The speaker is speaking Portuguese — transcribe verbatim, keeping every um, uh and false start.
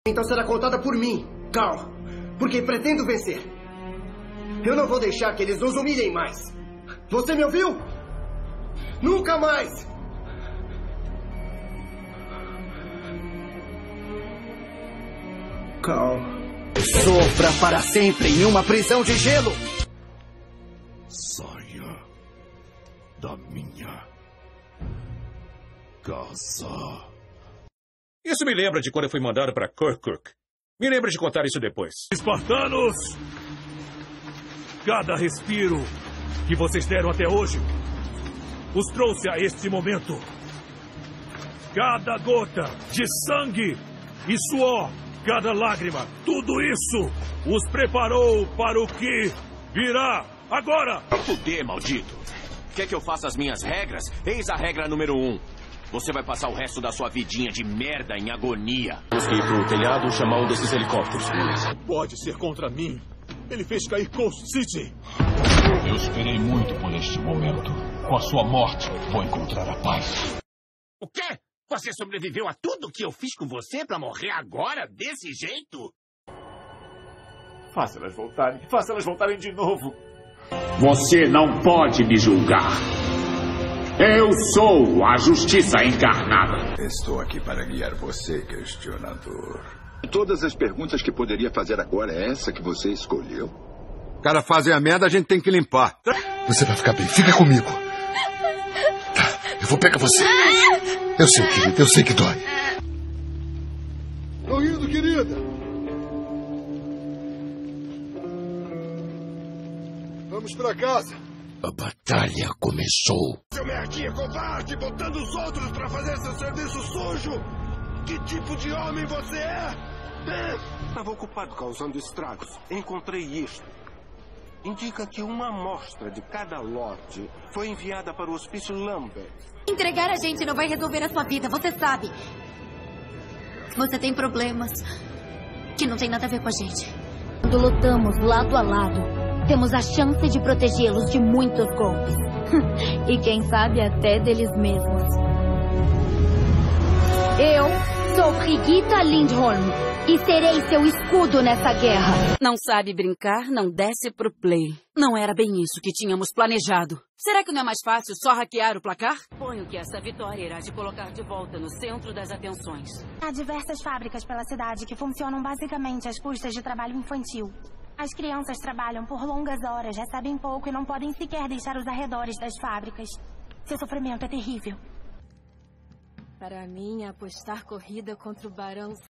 Então será contada por mim, Carl, porque pretendo vencer. Eu não vou deixar que eles nos humilhem mais. Você me ouviu? Nunca mais! Carl. Sofra para sempre em uma prisão de gelo! Saia da minha casa. Isso me lembra de quando eu fui mandado para Kirkuk. Me lembra de contar isso depois. Espartanos! Cada respiro que vocês deram até hoje os trouxe a este momento. Cada gota de sangue e suor, cada lágrima, tudo isso os preparou para o que virá agora. Fuder, maldito. Quer que eu faça as minhas regras? Eis a regra número um. Você vai passar o resto da sua vidinha de merda em agonia. Temos que ir pro telhado chamar um desses helicópteros. Pode ser contra mim. Ele fez cair Coast City. Eu esperei muito por este momento. Com a sua morte, vou encontrar a paz. O quê? Você sobreviveu a tudo que eu fiz com você pra morrer agora, desse jeito? Faça elas voltarem. Faça elas voltarem de novo. Você não pode me julgar. Eu sou a justiça encarnada. Estou aqui para guiar você, questionador. Todas as perguntas que poderia fazer agora, é essa que você escolheu? O cara fazem a merda, a gente tem que limpar. Você vai ficar bem, fica comigo. Tá, eu vou pegar você. Eu sei, querida, eu sei que dói. Tô indo, querida. Vamos pra casa. A batalha começou. Seu merdinha covarde, botando os outros pra fazer seu serviço sujo. Que tipo de homem você é? Estava ocupado causando estragos. Encontrei isto. Indica que uma amostra de cada lote foi enviada para o hospício Lambert. Entregar a gente não vai resolver a sua vida, você sabe. Você tem problemas que não tem nada a ver com a gente. Quando lutamos lado a lado, temos a chance de protegê-los de muitos golpes. E quem sabe até deles mesmos. Eu sou Brigitta Lindholm e serei seu escudo nessa guerra. Não sabe brincar, não desce pro play. Não era bem isso que tínhamos planejado. Será que não é mais fácil só hackear o placar? Ponho que essa vitória irá te colocar de volta no centro das atenções. Há diversas fábricas pela cidade que funcionam basicamente às custas de trabalho infantil. As crianças trabalham por longas horas, recebem pouco e não podem sequer deixar os arredores das fábricas. Seu sofrimento é terrível. Para mim, apostar corrida contra o Barão